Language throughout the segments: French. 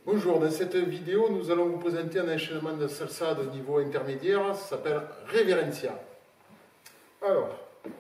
Bonjour, dans cette vidéo, nous allons vous présenter un enchaînement de salsa de niveau intermédiaire, ça s'appelle Reverencia. Alors,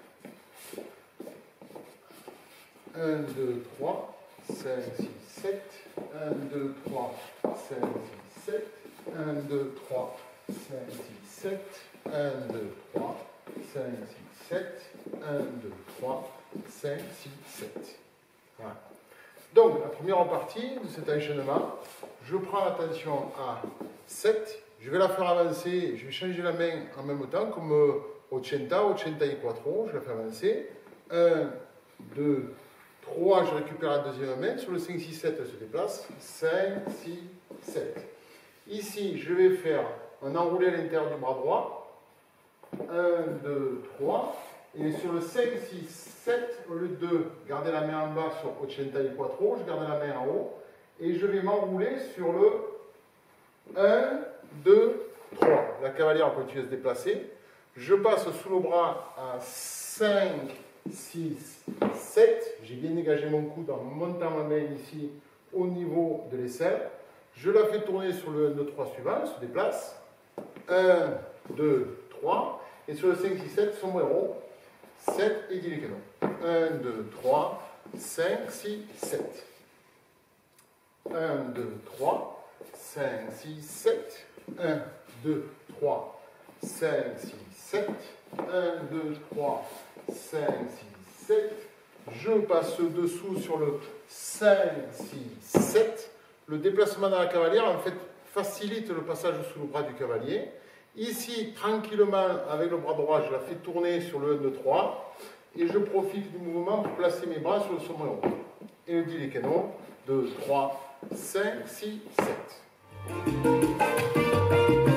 1, 2, 3, 5, 6, 7, 1, 2, 3, 5, 6, 7, 1, 2, 3, 5, 6, 7, 1, 2, 3, 5, 6, 7, 1, 2, 3, 5, 6, 7. Voilà. Donc, la première partie de cet enchaînement, je prends l'attention à 7, je vais la faire avancer, je vais changer la main en même temps, comme Ochenta et Quattro, je la fais avancer. 1, 2, 3, je récupère la deuxième main, sur le 5, 6, 7, elle se déplace, 5, 6, 7. Ici, je vais faire un enroulé à l'intérieur du bras droit, 1, 2, 3, et sur le 5, 6, 7, au lieu de garder la main en bas sur Ochenta et Quattro, je garde la main en haut, et je vais m'enrouler sur le 1, 2, 3. La cavalière continue à se déplacer. Je passe sous le bras à 5, 6, 7. J'ai bien dégagé mon coude en montant ma main ici au niveau de l'aisselle. Je la fais tourner sur le 1, 2, 3 suivant, elle se déplace. 1, 2, 3. Et sur le 5, 6, 7, sombrero, 7 et dit les canons. 1, 2, 3, 5, 6, 7. 1, 2, 3, 5, 6, 7, 1, 2, 3, 5, 6, 7, 1, 2, 3, 5, 6, 7, je passe dessous sur le 5, 6, 7, le déplacement dans la cavalière en fait facilite le passage sous le bras du cavalier. Ici, tranquillement, avec le bras droit, je la fais tourner sur le 1, 2, 3, et je profite du mouvement pour placer mes bras sur le sombrero. Et le dit les canons, 2, 3, 5, 6, 7.